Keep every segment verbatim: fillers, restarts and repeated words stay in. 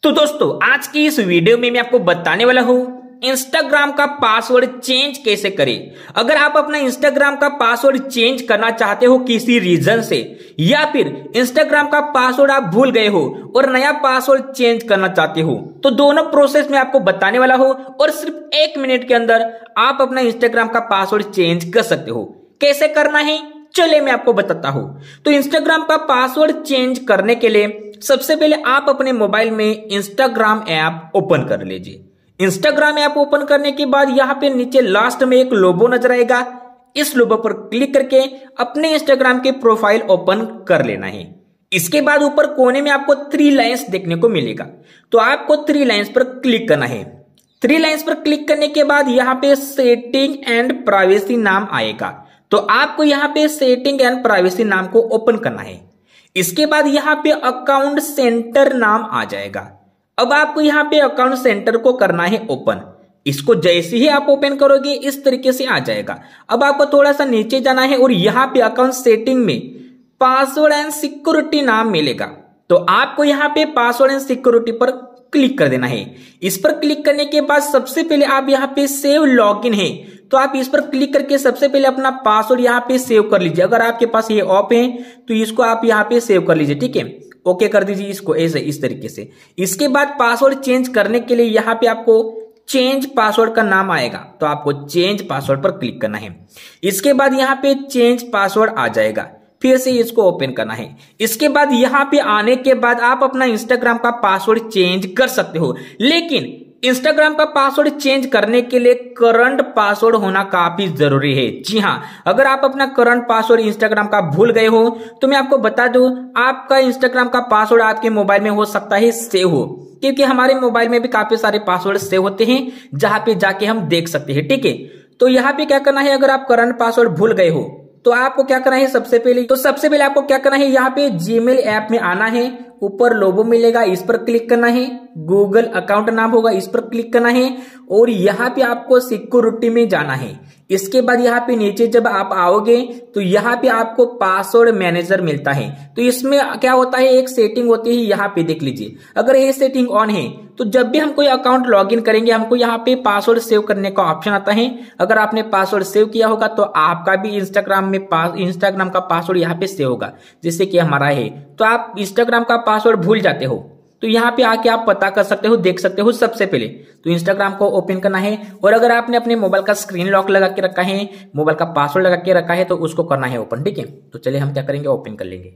तो दोस्तों आज की इस वीडियो में मैं आपको बताने वाला हूं इंस्टाग्राम का पासवर्ड चेंज कैसे करें। अगर आप अपना इंस्टाग्राम का पासवर्ड चेंज करना चाहते हो किसी रीजन से, या फिर इंस्टाग्राम का पासवर्ड आप भूल गए हो और नया पासवर्ड चेंज करना चाहते हो, तो दोनों प्रोसेस में आपको बताने वाला हूं और सिर्फ एक मिनट के अंदर आप अपना इंस्टाग्राम का पासवर्ड चेंज कर सकते हो। कैसे करना है चलिए मैं आपको बताता हूं। तो इंस्टाग्राम का पासवर्ड चेंज करने के लिए सबसे पहले आप अपने मोबाइल में इंस्टाग्राम ऐप ओपन कर लीजिए। इंस्टाग्राम ऐप ओपन करने के बाद यहाँ पे नीचे लास्ट में एक लोगो नजर आएगा, इस लोगो पर क्लिक करके अपने इंस्टाग्राम के प्रोफाइल ओपन कर लेना है। इसके बाद ऊपर कोने में आपको थ्री लाइंस देखने को मिलेगा, तो आपको थ्री लाइंस पर क्लिक करना है। थ्री लाइंस पर क्लिक करने के बाद यहाँ पे सेटिंग एंड प्राइवेसी नाम आएगा, तो आपको यहाँ पे सेटिंग एंड प्राइवेसी नाम को ओपन करना है। इसके बाद यहाँ पे अकाउंट सेंटर नाम आ जाएगा। अब आपको यहाँ पे अकाउंट सेंटर को करना है ओपन। इसको जैसे ही आप ओपन करोगे इस तरीके से आ जाएगा। अब आपको थोड़ा सा नीचे जाना है और यहाँ पे अकाउंट सेटिंग में पासवर्ड एंड सिक्योरिटी नाम मिलेगा, तो आपको यहाँ पे पासवर्ड एंड सिक्योरिटी पर क्लिक कर देना है। इस पर क्लिक करने के बाद सबसे पहले आप यहाँ पे सेव लॉगिन है, तो आप इस पर क्लिक करके सबसे पहले अपना पासवर्ड यहाँ पे सेव कर लीजिए। अगर आपके पास ये ऑफ है तो इसको आप यहाँ पे सेव कर लीजिए, ठीक है। ओके कर दीजिए इसको ऐसे इस तरीके से। इसके बाद पासवर्ड चेंज करने के लिए यहाँ पे आपको चेंज पासवर्ड का नाम आएगा, तो आपको चेंज पासवर्ड पर क्लिक करना है। इसके बाद यहाँ पे चेंज पासवर्ड आ जाएगा, फिर से इसको ओपन करना है। इसके बाद यहाँ पे आने के बाद आप अपना इंस्टाग्राम का पासवर्ड चेंज कर सकते हो, लेकिन इंस्टाग्राम का पासवर्ड चेंज करने के लिए करंट पासवर्ड होना काफी जरूरी है। जी हाँ, अगर आप अपना करंट पासवर्ड इंस्टाग्राम का भूल गए हो तो मैं आपको बता दूं, आपका इंस्टाग्राम का पासवर्ड आपके मोबाइल में हो सकता है सेव हो, क्योंकि हमारे मोबाइल में भी काफी सारे पासवर्ड सेव होते हैं जहां पे जाके हम देख सकते हैं, ठीक है। तो यहाँ पे क्या करना है, अगर आप करंट पासवर्ड भूल गए हो तो आपको क्या करना है, सबसे पहले तो सबसे पहले आपको क्या करना है, यहाँ पे जीमेल ऐप में आना है। ऊपर लोगो मिलेगा, इस पर क्लिक करना है। गूगल अकाउंट नाम होगा, इस पर क्लिक करना है और यहाँ पे आपको सिक्योरिटी में जाना है। इसके बाद यहाँ पे नीचे जब आप आओगे तो यहाँ पे आपको पासवर्ड मैनेजर मिलता है। तो इसमें क्या होता है, एक सेटिंग होती है, यहाँ पे देख लीजिए। अगर ये सेटिंग ऑन है तो जब भी हम कोई अकाउंट लॉगिन करेंगे हमको यहाँ पे पासवर्ड सेव करने का ऑप्शन आता है। अगर आपने पासवर्ड सेव किया होगा तो आपका भी इंस्टाग्राम में इंस्टाग्राम का पासवर्ड यहाँ पे सेव होगा, जैसे कि हमारा है। तो आप इंस्टाग्राम का पासवर्ड भूल जाते हो तो यहाँ पे आके आप पता कर सकते हो, देख सकते हो। सबसे पहले तो इंस्टाग्राम को ओपन करना है, और अगर आपने अपने मोबाइल का स्क्रीन लॉक लगा के रखा है, मोबाइल का पासवर्ड लगा के रखा है, तो उसको करना है ओपन, ठीक है। तो चलिए हम क्या करेंगे, ओपन कर लेंगे।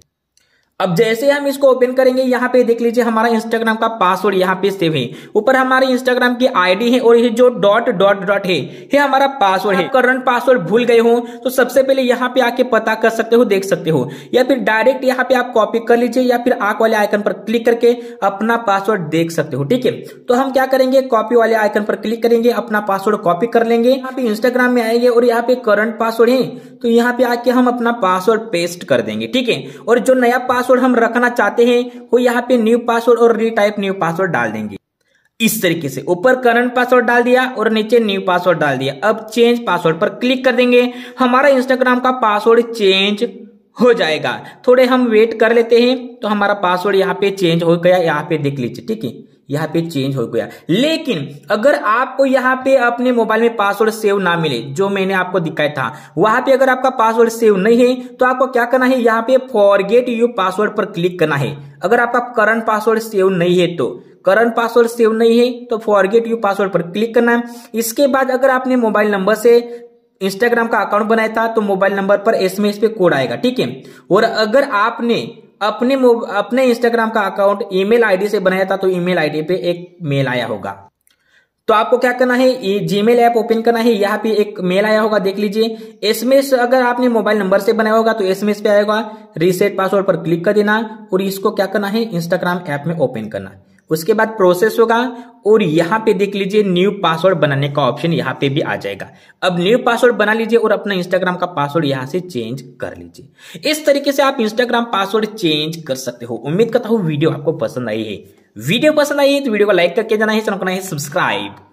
अब जैसे हम इसको ओपन करेंगे यहाँ पे देख लीजिए हमारा इंस्टाग्राम का पासवर्ड यहाँ पे सेव है। ऊपर हमारे इंस्टाग्राम की आईडी है और ये जो डॉट डॉट डॉट है ये हमारा पासवर्ड है। करंट पासवर्ड भूल गए हो तो सबसे पहले यहाँ पे आके पता कर सकते हो, देख सकते हो, या फिर डायरेक्ट यहाँ पे आप कॉपी कर लीजिए, या फिर आंख वाले आइकन पर क्लिक करके अपना पासवर्ड देख सकते हो, ठीक है। तो हम क्या करेंगे, कॉपी वाले आइकन पर क्लिक करेंगे, अपना पासवर्ड कॉपी कर लेंगे, यहाँ पे इंस्टाग्राम में आएंगे और यहाँ पे करंट पासवर्ड है तो यहाँ पे आके हम अपना पासवर्ड पेस्ट कर देंगे, ठीक है। और जो नया पासवर्ड हम रखना चाहते हैं वो यहाँ पे न्यू पासवर्ड और रीटाइप न्यू पासवर्ड डाल देंगे। इस तरीके से ऊपर करंट पासवर्ड डाल दिया और नीचे न्यू पासवर्ड डाल दिया। अब चेंज पासवर्ड पर क्लिक कर देंगे, हमारा इंस्टाग्राम का पासवर्ड चेंज हो जाएगा। थोड़े हम वेट कर लेते हैं, तो हमारा पासवर्ड यहाँ पे चेंज हो गया, यहाँ पे देख लीजिए, ठीक है, यहाँ पे चेंज हो गया। लेकिन अगर आपको यहाँ पे अपने मोबाइल में पासवर्ड सेव ना मिले, जो मैंने आपको दिखाया था, वहां पे अगर आपका पासवर्ड सेव नहीं है तो आपको क्या करना है, यहाँ पे फॉरगेट यू पासवर्ड पर क्लिक करना है। अगर आपका करंट पासवर्ड सेव नहीं है तो करंट पासवर्ड सेव नहीं है तो फॉरगेट यू पासवर्ड पर क्लिक करना है। इसके बाद अगर आपने मोबाइल नंबर से इंस्टाग्राम का अकाउंट बनाया था तो मोबाइल नंबर पर एसएमएस पे कोड आएगा, ठीक है। और अगर आपने अपने अपने इंस्टाग्राम का अकाउंट ईमेल आईडी से बनाया था तो ईमेल आईडी पे एक मेल आया होगा। तो आपको क्या करना है, ये जीमेल ऐप ओपन करना है, यहाँ पे एक मेल आया होगा, देख लीजिए। एसएमएस अगर आपने मोबाइल नंबर से बनाया होगा तो एसएमएस पे आएगा, रीसेट पासवर्ड पर क्लिक कर देना और इसको क्या करना है, इंस्टाग्राम ऐप में ओपन करना। उसके बाद प्रोसेस होगा और यहाँ पे देख लीजिए न्यू पासवर्ड बनाने का ऑप्शन यहाँ पे भी आ जाएगा। अब न्यू पासवर्ड बना लीजिए और अपना इंस्टाग्राम का पासवर्ड यहाँ से चेंज कर लीजिए। इस तरीके से आप इंस्टाग्राम पासवर्ड चेंज कर सकते हो। उम्मीद करता हूँ वीडियो आपको पसंद आई है। वीडियो पसंद आई है तो वीडियो को लाइक करके जाना है, चैनल को करना है सब्सक्राइब।